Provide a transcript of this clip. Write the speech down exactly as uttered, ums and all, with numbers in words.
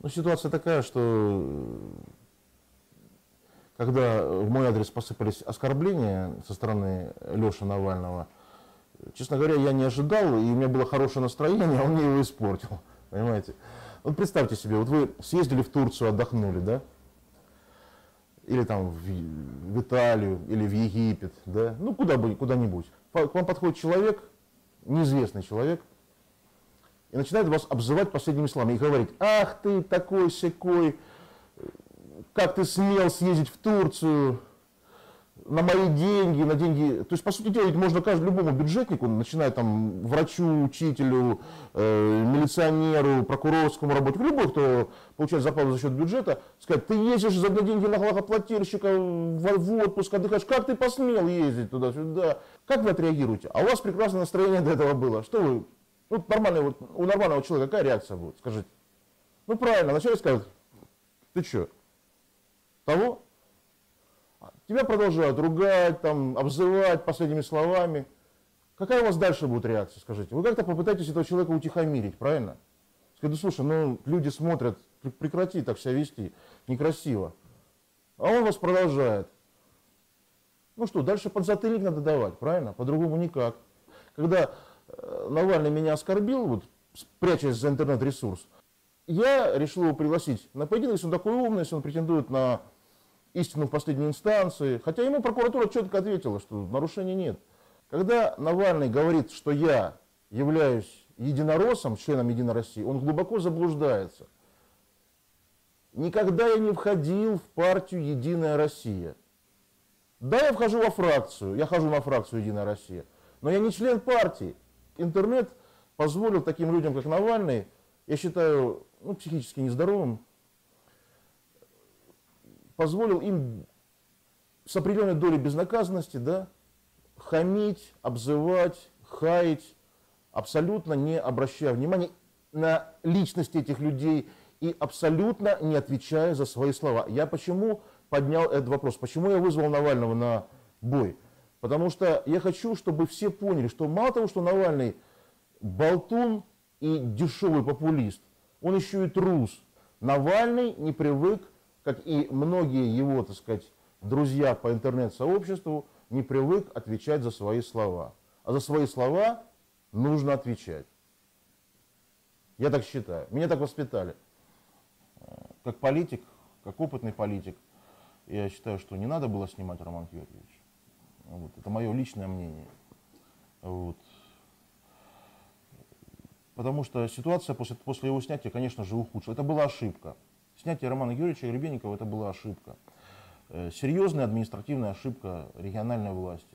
Ну, ситуация такая, что когда в мой адрес посыпались оскорбления со стороны Леши Навального, честно говоря, я не ожидал, и у меня было хорошее настроение, а он мне его испортил. Понимаете? Вот представьте себе, вот вы съездили в Турцию, отдохнули, да? Или там в, в Италию, или в Египет, да? Ну, куда бы, куда-нибудь. К вам подходит человек, неизвестный человек, и начинает вас обзывать последними словами и говорить: ах ты такой-сякой, как ты смел съездить в Турцию на мои деньги, на деньги. То есть, по сути дела, ведь можно каждому, любому бюджетнику, начиная там врачу, учителю, э, милиционеру, прокурорскому работнику, любой, кто получает зарплату за счет бюджета, сказать: ты ездишь за деньги налогоплательщика в, в отпуск, отдыхаешь, как ты посмел ездить туда-сюда? Как вы отреагируете? А у вас прекрасное настроение до этого было. Что вы? Ну, нормальный, вот, у нормального человека какая реакция будет? Скажите. Ну, правильно, начальник скажет: ты что, того? Тебя продолжают ругать, там, обзывать последними словами. Какая у вас дальше будет реакция, скажите? Вы как-то попытаетесь этого человека утихомирить, правильно? Скажите: ну, слушай, ну, люди смотрят, прекрати так себя вести, некрасиво. А он вас продолжает. Ну что, дальше подзатыльник надо давать, правильно? По-другому никак. Когда Навальный меня оскорбил, вот, прячась за интернет-ресурс, я решил его пригласить на поединок, если он такой умный, если он претендует на истину в последней инстанции. Хотя ему прокуратура четко ответила, что нарушений нет. Когда Навальный говорит, что я являюсь единороссом, членом Единой России, он глубоко заблуждается. Никогда я не входил в партию Единая Россия. Да, я вхожу во фракцию, я хожу на фракцию Единая Россия, но я не член партии. Интернет позволил таким людям, как Навальный, я считаю, ну, психически нездоровым, позволил им с определенной долей безнаказанности, да, хамить, обзывать, хаять, абсолютно не обращая внимания на личность этих людей и абсолютно не отвечая за свои слова. Я почему поднял этот вопрос? Почему я вызвал Навального на бой? Потому что я хочу, чтобы все поняли, что мало того, что Навальный болтун и дешевый популист, он еще и трус. Навальный не привык, как и многие его, так сказать, друзья по интернет-сообществу, не привык отвечать за свои слова. А за свои слова нужно отвечать. Я так считаю. Меня так воспитали. Как политик, как опытный политик, я считаю, что не надо было снимать Романа Георгиевича. Вот. Это мое личное мнение. Вот. Потому что ситуация после, после его снятия, конечно же, ухудшилась. Это была ошибка. Снятие Романа Георгиевича Гребенникова — это была ошибка. Серьезная административная ошибка региональной власти.